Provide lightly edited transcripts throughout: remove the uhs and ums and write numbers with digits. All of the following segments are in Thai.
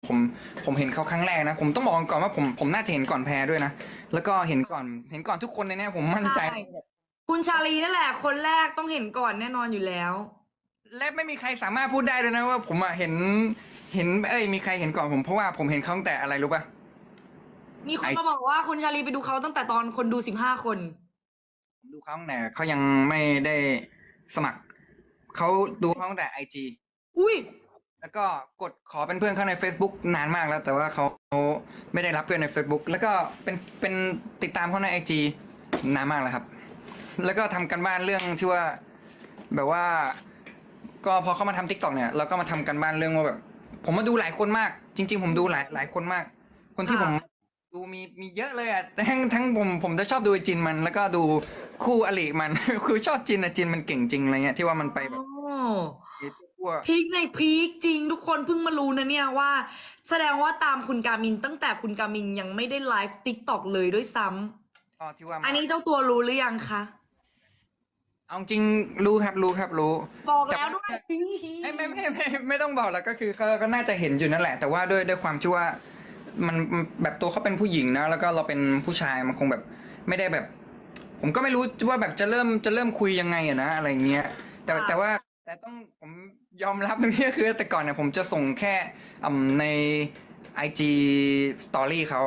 ผมเห็นเขาครั้งแรกนะผมต้องบอกก่อนว่าผมน่าจะเห็นก่อนแพรด้วยนะแล้วก็เห็นก่อนทุกคนในนี้ผมมั่นใจใช่คุณชาลีนั่นแหละคนแรกต้องเห็นก่อนแน่นอนอยู่แล้วและไม่มีใครสามารถพูดได้เลยนะว่าผมอะเห็นมีใครเห็นก่อนผมเพราะว่าผมเห็นเขาตั้งแต่อะไรรู้ป่ะมีคนมาบอกว่าคุณชาลีไปดูเขาตั้งแต่ตอนคนดู15 คนดูเขาตั้งแต่เขายังไม่ได้สมัครเขาดูเขาตั้งแต่IG อุ้ยแล้วก็กดขอเป็นเพื่อนเขาใน Facebook นานมากแล้ว แต่ว่าเขาไม่ได้รับเพื่อนใน Facebook แล้วก็เป็นติดตามเขาในIG นานมากแล้วครับ แล้วก็ทำกันบ้านเรื่องที่ว่าแบบว่า ก็พอเขามาทำ TikTok เนี่ยเราก็มาทำกันบ้านเรื่องว่าแบบ ผมมาดูหลายคนมาก จริงๆผมดูหลายคนมาก คนที่ผมดูมีเยอะเลยอ่ะทั้งผมจะชอบดูไอจินมัน แล้วก็ดูคู่อริมัน คือชอบจินอะจินมันเก่งจริงอะไรเงี้ยที่ว่ามันไปแบบพีคในพีคจริงทุกคนเพิ่งมารู้นะเนี่ยว่า แสดงว่าตามคุณกามินตั้งแต่คุณกามินยังไม่ได้ไลฟ์ติ๊กต็อกเลยด้วยซ้ำที่ว่าอันนี้เจ้าตัวรู้หรือยังคะเอาจริงรู้ครับรู้บอกแล้วด้วยไม่ต้องบอกแล้วก็คือก็น่าจะเห็นอยู่นั่นแหละแต่ว่าด้วยความที่ว่ามันแบบตัวเขาเป็นผู้หญิงนะแล้วก็เราเป็นผู้ชายมันคงแบบไม่ได้แบบ ผมก็ไม่รู้ว่าแบบจะเริ่มคุยยังไงอะนะอะไรเงี้ยแต่ต้องผมยอมรับตรงนี้คือแต่ก่อนเนี่ยผมจะส่งแค่ใน IG Story เขา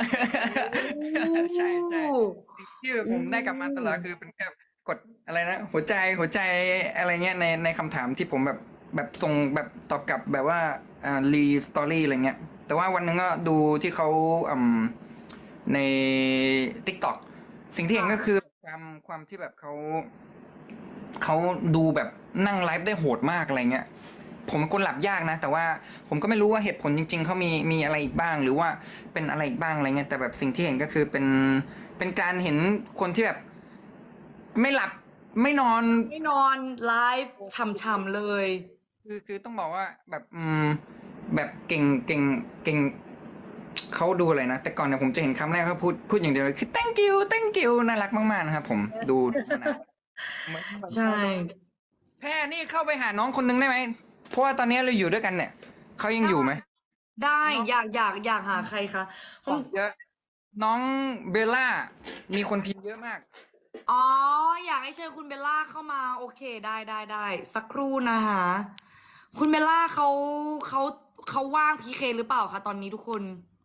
ใช่ที่ผมได้กลับมาตลอดคือเป็นแบบกดอะไรนะหัวใจอะไรเงี้ยในคำถามที่ผมแบบส่งแบบตอบกลับแบบว่ารีสตอรี่อะไรเงี้ยแต่ว่าวันนึงก็ดูที่เขาใน TikTok สิ่งที่เห็นก็คือความที่แบบเขาดูแบบนั่งไลฟ์ได้โหดมากอะไรเงี้ยผมเป็นคนหลับยากนะแต่ว่าผมก็ไม่รู้ว่าเหตุผลจริงๆเขามีอะไรอีกบ้างหรือว่าเป็นอะไรอีกบ้างอะไรเงี้ยแต่แบบสิ่งที่เห็นก็คือเป็นการเห็นคนที่แบบไม่หลับไม่นอนไลฟ์ช่ำๆเลยคือต้องบอกว่าแบบแบบเก่งเขาดูอะไรนะแต่ก่อนเนี่ยผมจะเห็นคำแรกเขาพูดอย่างเดียวเลยคือ thank you น่ารักมากๆนะครับผมดูนะใช่แพรนี่เข้าไปหาน้องคนนึงได้ไหมเพราะว่าตอนนี้เราอยู่ด้วยกันเนี่ยเขายังอยู่ไหมได้อยากหาใครคะเยอะน้องเบลล่ามีคนพิมพ์เยอะมากอ๋ออยากให้เชิญคุณเบลล่าเข้ามาโอเคได้สักครู่นะคะคุณเบลล่าเขาว่างพีเคหรือเปล่าคะตอนนี้ทุกคน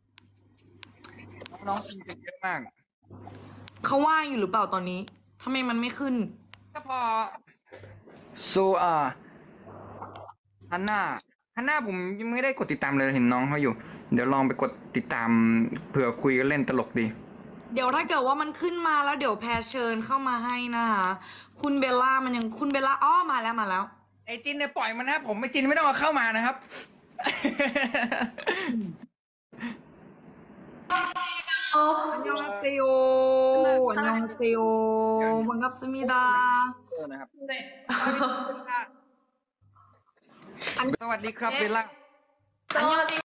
น้องพิมพ์เยอะมากเขาว่างอยู่หรือเปล่าตอนนี้ทำไมมันไม่ขึ้นก็พอฮันน่าผมยังไม่ได้กดติดตามเลยเห็นน้องเขาอยู่เดี๋ยวลองไปกดติดตามเผื่อคุยกันเล่นตลกดีเดี๋ยวถ้าเกิดว่ามันขึ้นมาแล้วเดี๋ยวแพรเชิญเข้ามาให้นะคะคุณเบลล่าคุณเบลล่าอ้อมาแล้วไอจินเนี่ยปล่อยมันนะผมไอจินไม่ต้องเอาเข้ามานะครับ 안녕하세요. 안녕하세요. 반갑습니다. นะครับสวัสดีครับเบลล่า